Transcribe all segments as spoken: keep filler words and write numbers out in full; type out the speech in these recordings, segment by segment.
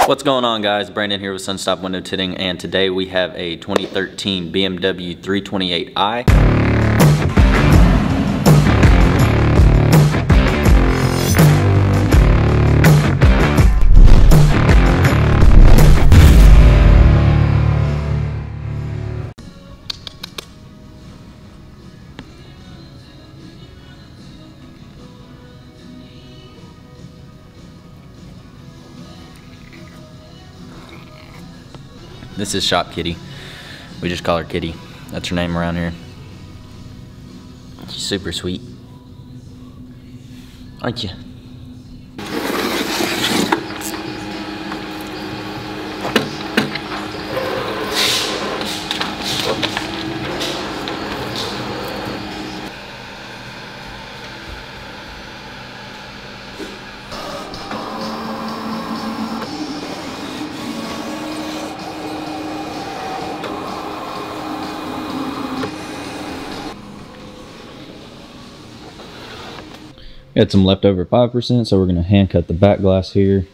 What's going on, guys? Brandon here with Sunstop Window Tinting, and today we have a twenty thirteen B M W three twenty-eight i. This is Shop Kitty. We just call her Kitty. That's her name around here. She's super sweet. Aren't you? Got some leftover five percent, so we're going to hand cut the back glass here.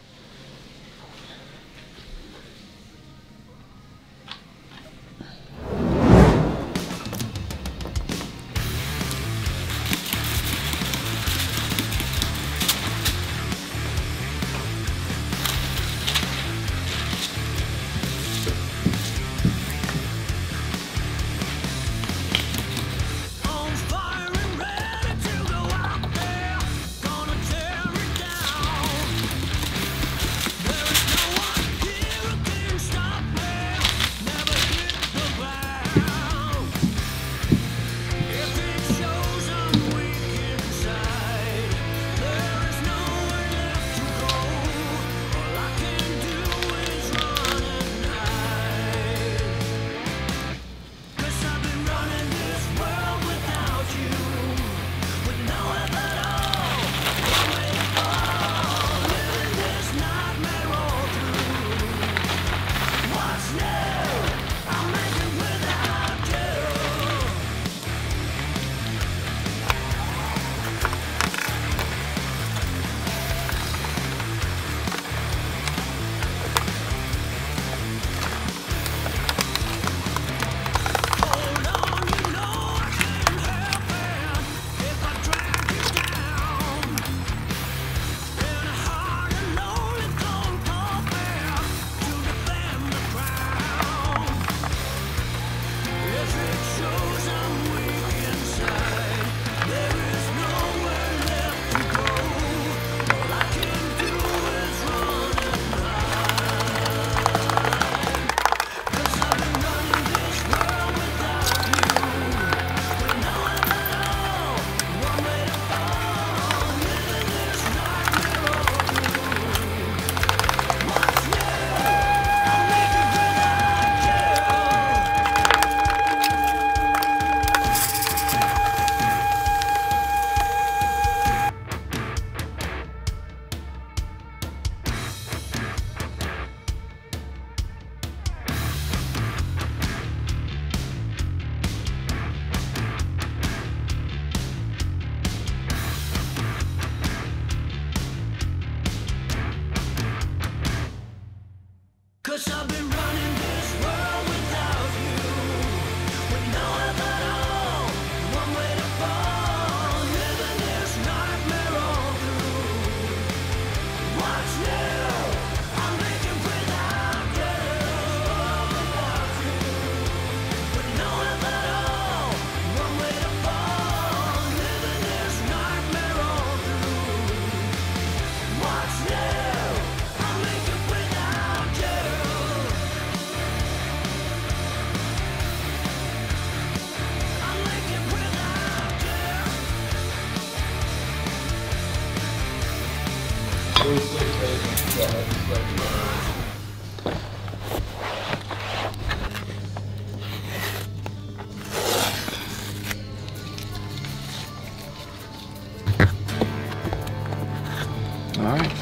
Alright.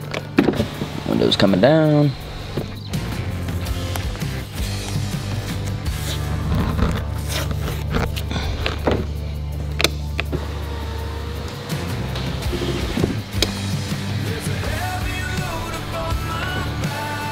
Windows coming down. There's a heavy load upon my back.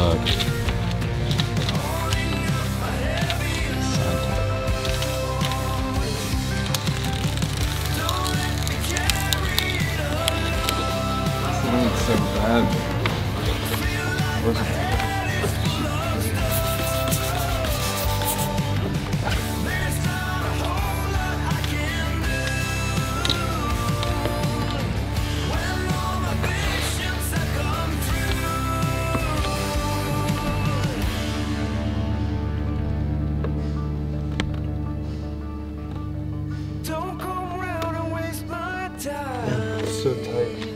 mug. It's so bad. What's it? So tight.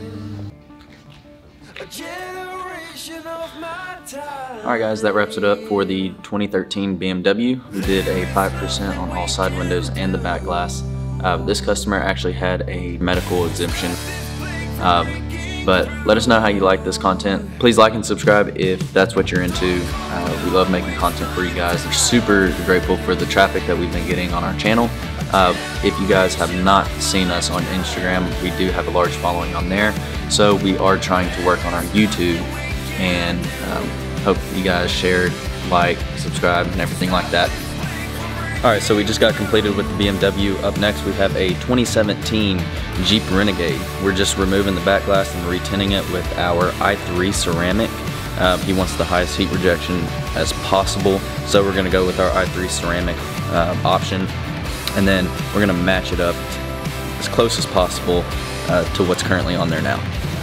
Alright guys, that wraps it up for the twenty thirteen B M W. We did a five percent on all side windows and the back glass. Uh, this customer actually had a medical exemption. Um, but let us know how you like this content. Please like and subscribe if that's what you're into. Uh, we love making content for you guys. We're super grateful for the traffic that we've been getting on our channel. Uh, if you guys have not seen us on Instagram, we do have a large following on there. So we are trying to work on our YouTube, and um, hope you guys shared, like, subscribe, and everything like that. Alright, so we just got completed with the B M W. Up next we have a twenty seventeen Jeep Renegade. We're just removing the back glass and retinting it with our i three ceramic. Uh, he wants the highest heat rejection as possible, so we're going to go with our i three ceramic uh, option. And then we're gonna match it up as close as possible uh, to what's currently on there now.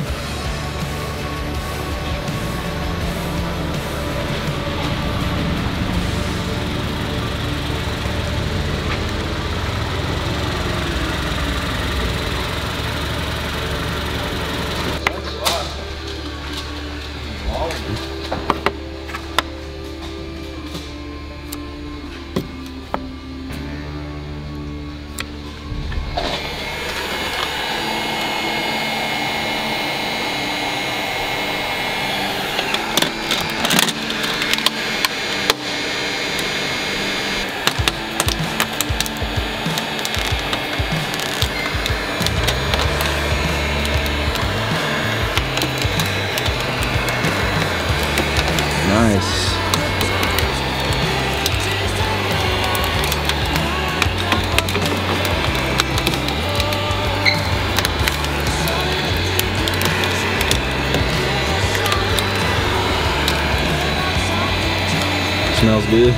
Nice. Smells good.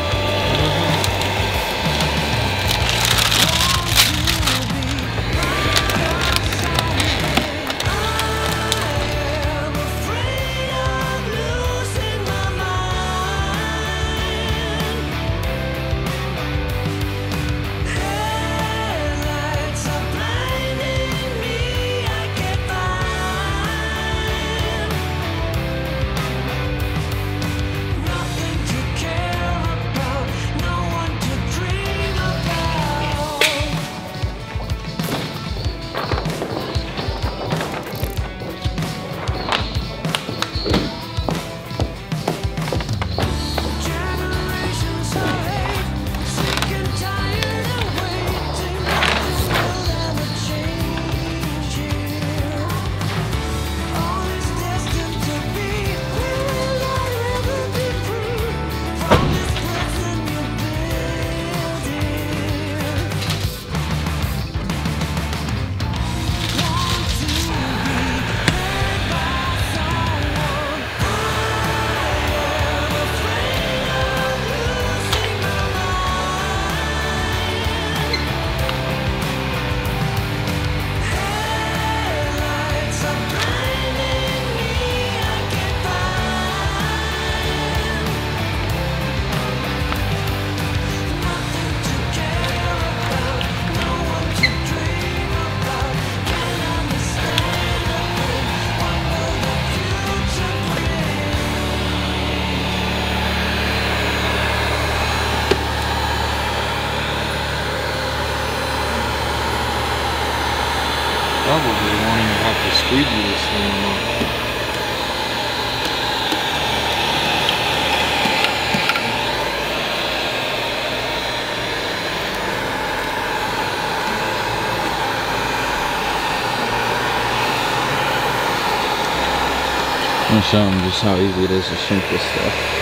Probably won't even have to squeegee this thing anymore. Hmm. to show them just how easy it is to shrink this stuff.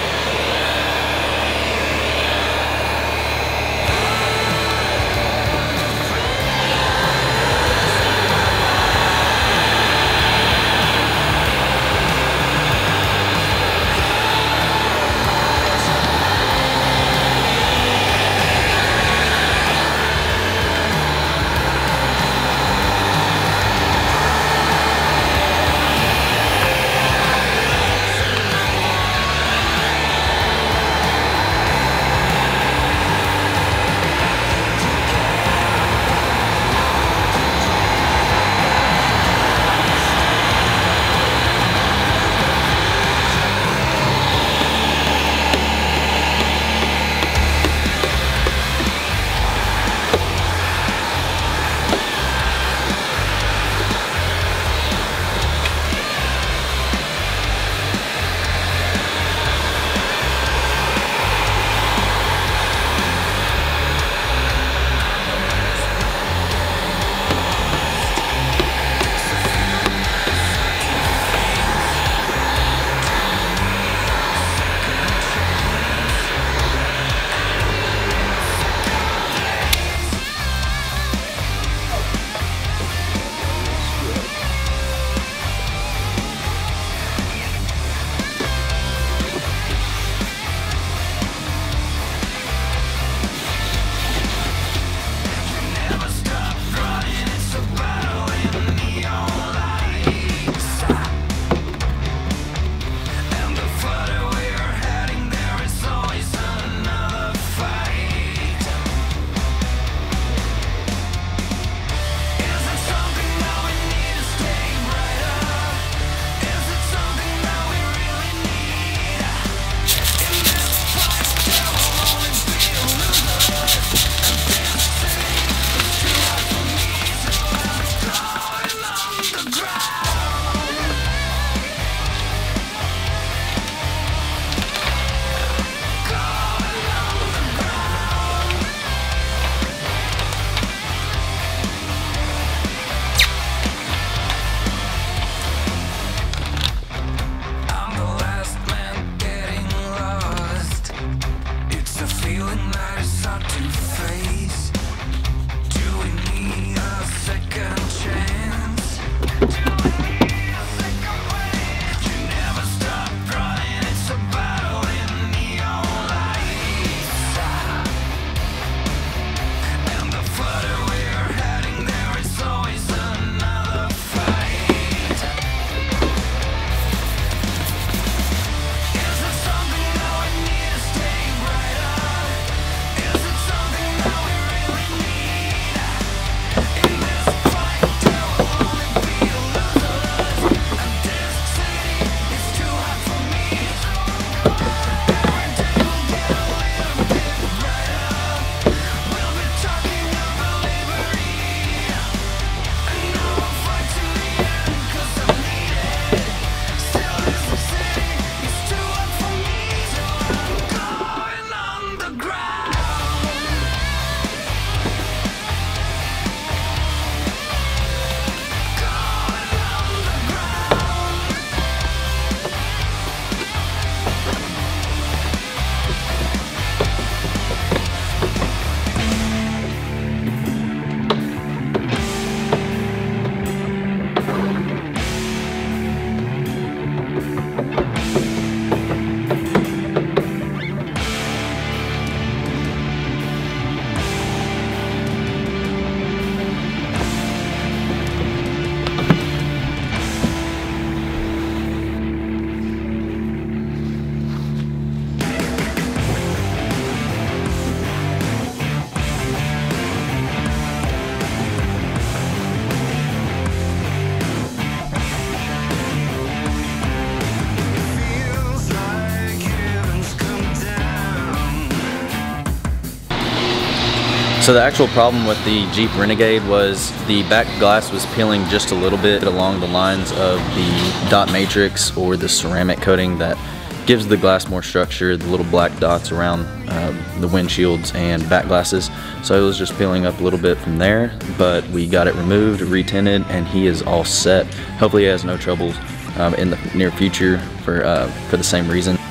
So the actual problem with the Jeep Renegade was the back glass was peeling just a little bit along the lines of the dot matrix or the ceramic coating that gives the glass more structure, the little black dots around uh, the windshields and back glasses. So it was just peeling up a little bit from there, but we got it removed, re-tinted, and he is all set. Hopefully he has no troubles um, in the near future for, uh, for the same reason.